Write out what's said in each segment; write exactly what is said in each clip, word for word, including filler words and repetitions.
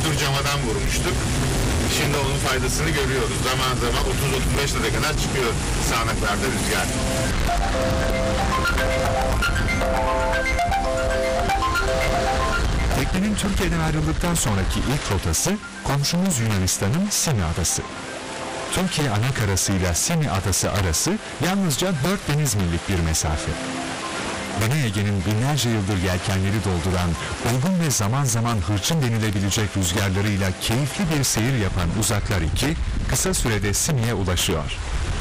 Durcamadan vurmuştuk. Şimdi onun faydasını görüyoruz. Zaman zaman otuz otuz beş lira kadar çıkıyor sağanaklarda rüzgar. Teknenin Türkiye'den ayrıldıktan sonraki ilk rotası komşumuz Yunanistan'ın Simi Adası. Türkiye anakarası ile Simi Adası arası yalnızca dört deniz millik bir mesafe. Güney Ege'nin binlerce yıldır yelkenleri dolduran, uygun ve zaman zaman hırçın denilebilecek rüzgarlarıyla keyifli bir seyir yapan Uzaklar iki, kısa sürede Simi'ye ulaşıyor.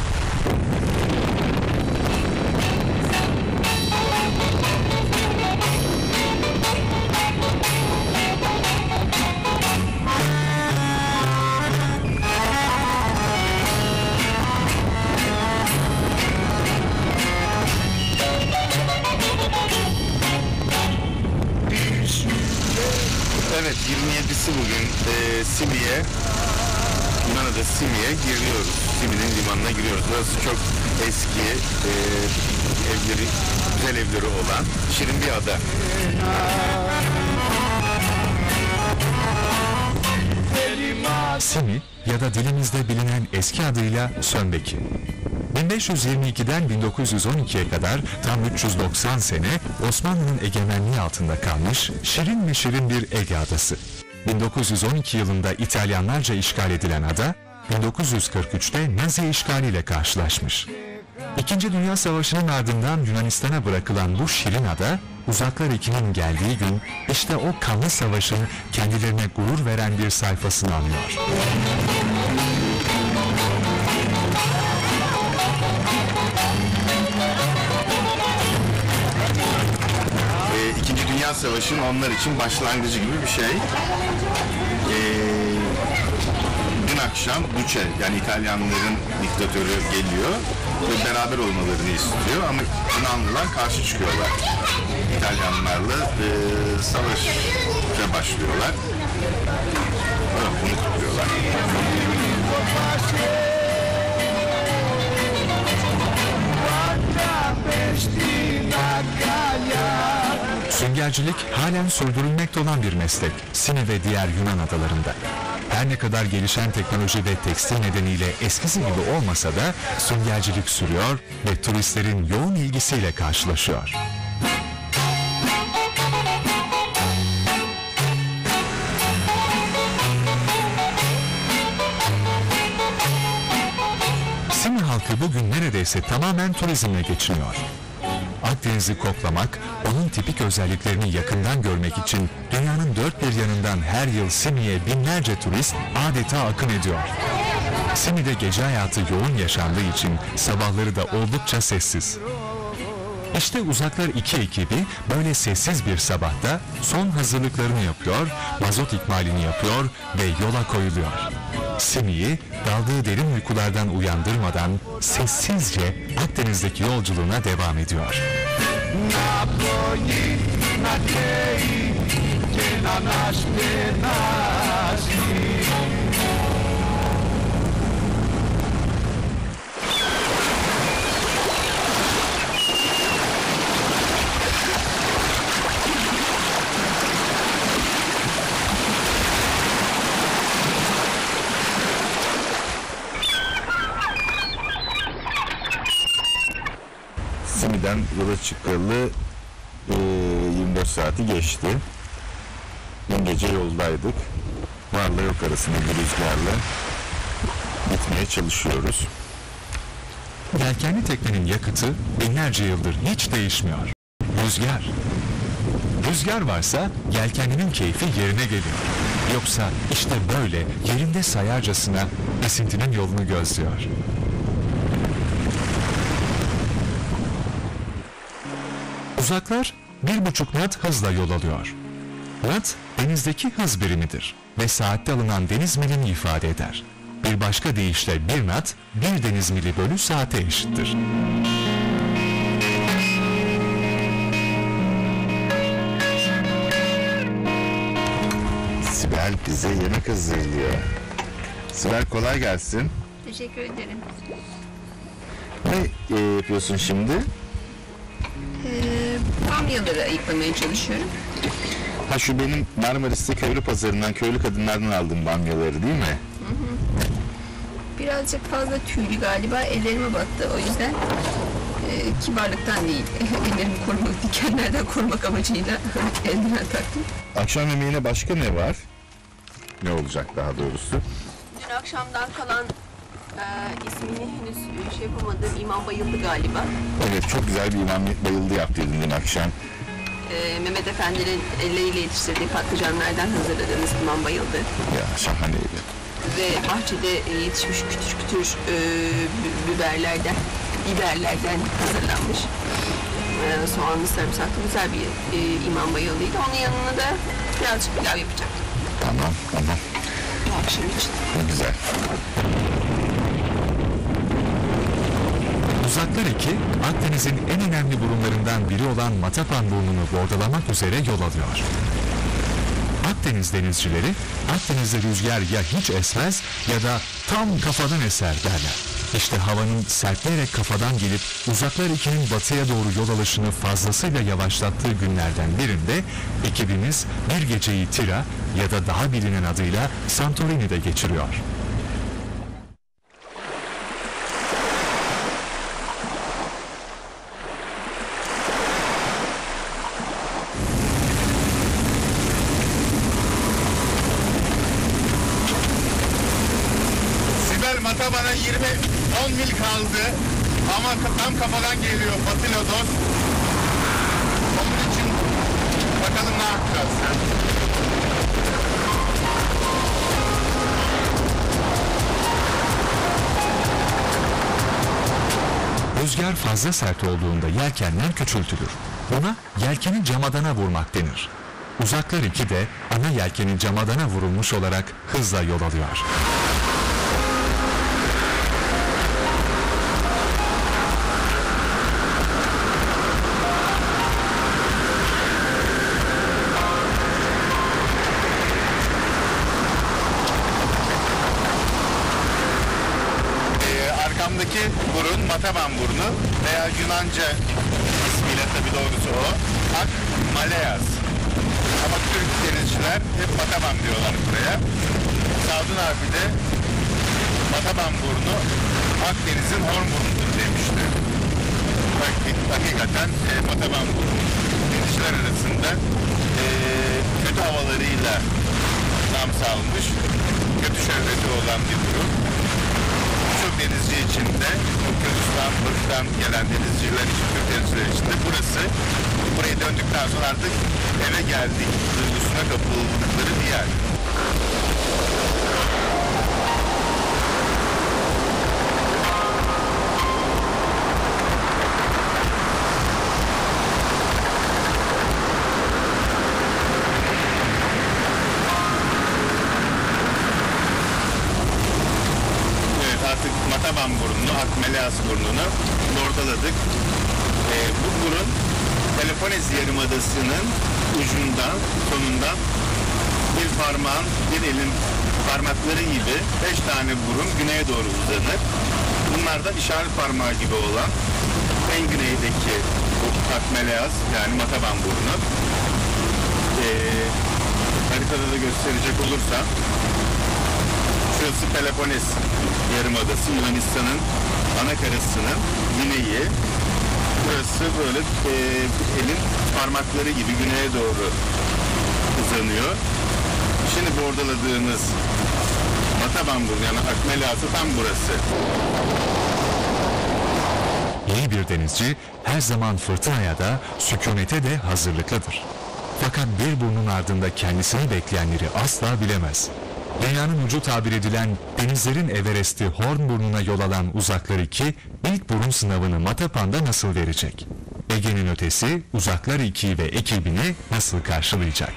Evet, yirmi yedisi bugün e, Simi'ye, Yunan adası Simi'ye giriyoruz. Simi'nin limanına giriyoruz. Burası çok eski, e, evleri, güzel evleri olan şirin bir ada. Simi ya da dilimizde bilinen eski adıyla Söndeki. bin beş yüz yirmi ikiden bin dokuz yüz on ikiye kadar tam üç yüz doksan sene Osmanlı'nın egemenliği altında kalmış şirin mi şirin bir Ege adası. bin dokuz yüz on iki yılında İtalyanlarca işgal edilen ada, bin dokuz yüz kırk üçte Nazi işgaliyle karşılaşmış. İkinci Dünya Savaşı'nın ardından Yunanistan'a bırakılan bu şirin ada, Uzaklar iki'nin geldiği gün işte o kanlı savaşın kendilerine gurur veren bir sayfasını anıyor. İkinci Dünya Savaşı'nın onlar için başlangıcı gibi bir şey. Ee, dün akşam Duce, yani İtalyanların diktatörü geliyor ve beraber olmalarını istiyor ama Yunanlılar karşı çıkıyorlar. İtalyanlarla e, savaşa başlıyorlar. Evet, bunu kutluyorlar. Süngercilik halen sürdürülmekte olan bir meslek, Simi ve diğer Yunan adalarında. Her ne kadar gelişen teknoloji ve tekstil nedeniyle eskisi gibi olmasa da süngercilik sürüyor ve turistlerin yoğun ilgisiyle karşılaşıyor. Simi halkı bugün neredeyse tamamen turizmle geçiniyor. Akdeniz'i koklamak, onun tipik özelliklerini yakından görmek için dünyanın dört bir yanından her yıl Simi'ye binlerce turist adeta akın ediyor. Simi'de gece hayatı yoğun yaşandığı için sabahları da oldukça sessiz. İşte Uzaklar iki ekibi böyle sessiz bir sabahta son hazırlıklarını yapıyor, mazot ikmalini yapıyor ve yola koyuluyor. Simi'yi daldığı derin uykulardan uyandırmadan sessizce Akdeniz'deki yolculuğuna devam ediyor. Simi'den yola çıkalı e, yirmi dört saati geçti. Dün gece yoldaydık. Varla yok arasında bir rüzgarla gitmeye çalışıyoruz. Yelkenli teknenin yakıtı binlerce yıldır hiç değişmiyor. Rüzgar. Rüzgar varsa yelkenlinin keyfi yerine geliyor. Yoksa işte böyle yerinde sayarcasına esintinin yolunu gözlüyor. Uzaklar bir buçuk knot hızla yol alıyor. Knot denizdeki hız birimidir ve saatte alınan deniz milini ifade eder. Bir başka deyişle bir knot bir deniz mili bölü saate eşittir. Sibel bize yemek hazırlıyor. Sibel kolay gelsin. Teşekkür ederim. Ne e, yapıyorsun şimdi? Ee, bamyaları ayıklamaya çalışıyorum. Ha şu benim Marmaris'te köylü pazarından, köylü kadınlardan aldığım bamyaları değil mi? Hı hı. Birazcık fazla tüylü galiba, ellerime battı, o yüzden e, kibarlıktan değil, ellerimi korumak, dikenlerden korumak amacıyla eldiven taktım. Akşam yemeğine başka ne var? Ne olacak daha doğrusu? Dün akşamdan kalan e, ismini henüz şey yapamadığım imam bayıldı galiba. Evet, çok güzel bir imam bayıldı yaptıydın dün akşam. E, Mehmet Efendi'nin elleriyle yetiştirdiği patlıcanlardan hazırladığımız imam bayıldı. Ya şahaneydi. Ve bahçede yetişmiş kütür kütür e, biberlerden, biberlerden hazırlanmış. E, soğanlı sarımsaklı güzel bir e, imam bayıldıydı. Onun yanına da birazcık pilav yapacak. Tamam, tamam. Bu akşam için. Ne güzel. Uzaklar iki, Akdeniz'in en önemli burunlarından biri olan Matapan burnunu bordalamak üzere yol alıyor. Akdeniz denizcileri, Akdeniz'de rüzgar ya hiç esmez ya da tam kafadan eser derler. İşte havanın sertleyerek kafadan gelip Uzaklar ikinin batıya doğru yol alışını fazlasıyla yavaşlattığı günlerden birinde ekibimiz bir geceyi Tira ya da daha bilinen adıyla Santorini'de geçiriyor. Matapan'a yirmi on mil kaldı ama tam kafadan geliyor Batı Lodos. Onun için bakalım ne yapacağız. Rüzgar fazla sert olduğunda yelkenler küçültülür. Buna yelkeni camadana vurmak denir. Uzaklar iki de ana yelkeni camadana vurulmuş olarak hızla yol alıyor. Arkamdaki burun Matapan burnu veya Yunanca ismiyle tabi doğrusu o Ak Maleas. Ama Türk denizciler hep Matapan diyorlar buraya. Sadun abi de Matapan burnu Akdeniz'in horn burnudur demişti. Hakikaten e, Matapan burnu denizciler arasında e, kötü havalarıyla nam salmış, kötü şöhreti olan bir durum. Birçok denizci için de Kürtistan, Batı'dan gelen denizciler için, Türk denizciler için de burası, buraya döndükten sonra artık eve geldik duygusuna kapıldıkları bir yer. Artık Matapan burnunu, Akmeleas burnunu bordaladık. Ee, bu burun Peloponnez Yarımadası'nın ucundan, sonundan bir parmağın, bir elin parmakları gibi beş tane burun güneye doğru uzanır. Bunlardan işaret parmağı gibi olan en güneydeki bu Akmeleas yani Matapan burnu. Ee, haritada da gösterecek olursam şurası Peloponnez Yarımadası, Yunanistan'ın ana karasının güneyi. Burası böyle e, elin parmakları gibi güneye doğru uzanıyor. Şimdi bordaladığımız Matapan burnu yani Akmeleas'ı tam burası. İyi bir denizci her zaman fırtınaya da sükunete de hazırlıklıdır. Fakat bir burnun ardında kendisini bekleyenleri asla bilemez. Dünyanın ucu tabir edilen denizlerin Everest'i Horn burnuna yol alan Uzaklar iki ilk burun sınavını Matapan'da nasıl verecek? Ege'nin ötesi Uzaklar iki ve ekibini nasıl karşılayacak?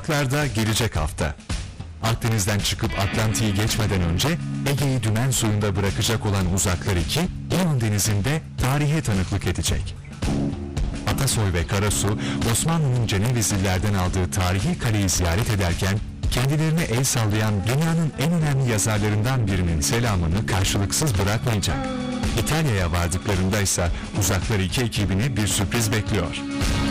Uzaklarda gelecek hafta. Akdeniz'den çıkıp Atlantik'i geçmeden önce Ege'yi dümen suyunda bırakacak olan Uzaklar iki, İran Denizi'nde tarihe tanıklık edecek. Atasoy ve Karasu, Osmanlı'nın Cenevizlilerden aldığı tarihi kaleyi ziyaret ederken, kendilerine el sallayan dünyanın en önemli yazarlarından birinin selamını karşılıksız bırakmayacak. İtalya'ya vardıklarında ise Uzaklar iki ekibini bir sürpriz bekliyor.